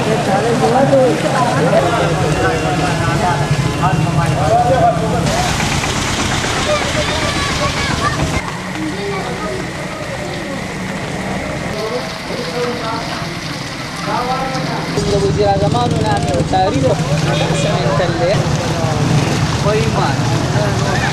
Devo girare la mano nella mia arrivo assolutamente lì poi mano